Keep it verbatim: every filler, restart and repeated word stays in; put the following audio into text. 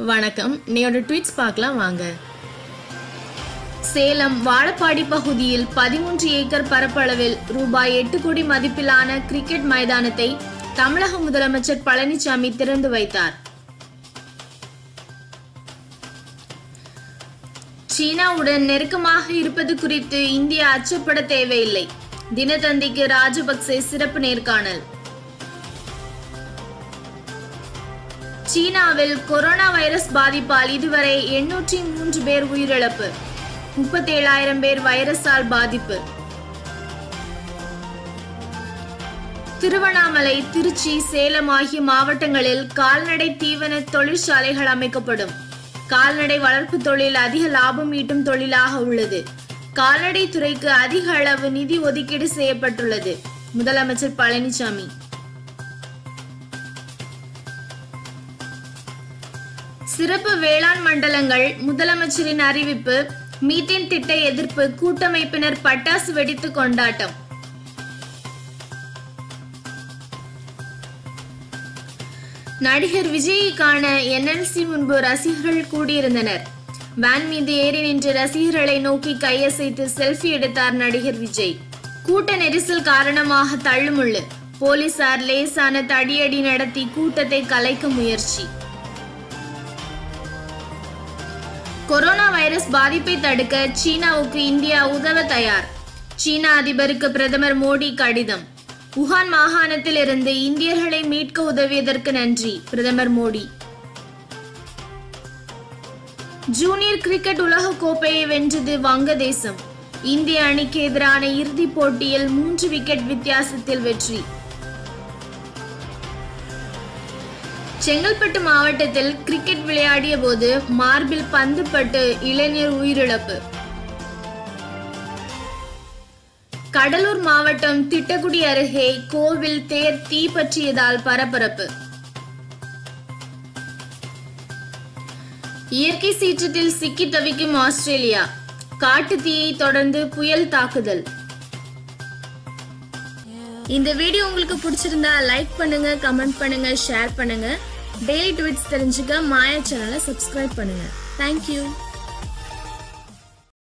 வணக்கம், நீயோட ட்வீட்ஸ் பார்க்கலாம் வாங்க. சேலம் வாழப்பாடி பகுதியில் பதிமூன்று ஏக்கர் பரப்பளவில் ரூபாய் எட்டு கோடி மதிப்பிலான கிரிக்கெட் மைதானத்தை தமிழக முதலமைச்சர் பழனிசாமி திறந்து வைத்தார். சீனாவுடன் நெருக்கமாக இருப்பது குறித்து இந்தியா அச்சப்பட தேவையில்லை. தினத்தந்திக்கு ராஜபக்சே சிறப்பு நேர்காணல். சீனாவில் கொரோனா வைரஸ் பாதிப்பால் இதுவரை எண்ணூற்றி மூன்று பேர் உயிரிழப்பு, முப்பத்தி ஏழாயிரம் பேர் வைரஸால் பாதிப்பு. திருவண்ணாமலை, திருச்சி, சேலம் ஆகிய மாவட்டங்களில் கால்நடை தீவன தொழிற்சாலைகள் அமைக்கப்படும். கால்நடை வளர்ப்பு தொழில் அதிக லாபம் ஈட்டும் தொழிலாக உள்ளது. கால்நடை துறைக்கு அதிக அளவு நிதி ஒதுக்கீடு செய்யப்பட்டுள்ளது. முதலமைச்சர் பழனிசாமி. சிறப்பு வேளாண் மண்டலங்கள் முதலமைச்சரின் அறிவிப்பு. மீத்தேன் திட்ட எதிர்ப்பு கூட்டமைப்பினர் பட்டாசு வெடித்து கொண்டாட்டம். நடிகர் விஜயை காண என்எல்சி முன்பு ரசிகர்கள் கூடியிருந்தனர். வேன் மீது ஏறி நின்று ரசிகர்களை நோக்கி கையசைத்து செல்ஃபி எடுத்தார் நடிகர் விஜய். கூட்ட நெரிசல் காரணமாக தள்ளுமுள்ளு. போலீசார் லேசான தடியடி நடத்தி கூட்டத்தை கலைக்க முயற்சி. கொரோனா வைரஸ் பாதிப்பை தடுக்க சீனாவுக்கு இந்தியா உதவ தயார். சீனா அதிபருக்கு பிரதமர் மோடி கடிதம். உஹான் மாகாணத்தில் இருந்து இந்தியர்களை மீட்க உதவியதற்கு நன்றி, பிரதமர் மோடி. ஜூனியர் கிரிக்கெட் உலக கோப்பையை வென்றது வங்கதேசம். இந்திய அணிக்கு எதிரான இறுதிப் போட்டியில் மூன்று விக்கெட் வித்தியாசத்தில் வெற்றி. செங்கல்பட்டு மாவட்டத்தில் கிரிக்கெட் விளையாடிய போது மார்பில் பந்து பட்டு இளைஞர் உயிரிழப்பு. கடலூர் மாவட்டம் திட்டக்குடி அருகே கோவில் தேர் தீப்பற்றியதால் பரபரப்பு. இயற்கை சீற்றத்தில் சிக்கி தவிக்கும் ஆஸ்திரேலியா. காட்டு தீயை தொடர்ந்து புயல் தாக்குதல். இந்த வீடியோ உங்களுக்கு பிடிச்சிருந்தா லைக் பண்ணுங்க, கமெண்ட் பண்ணுங்க, ஷேர் பண்ணுங்க. டெய்லி ட்வீட்ஸ் தெரிஞ்சுக்க மாயா சேனலை சப்ஸ்கிரைப் பண்ணுங்க. தேங்க்யூ.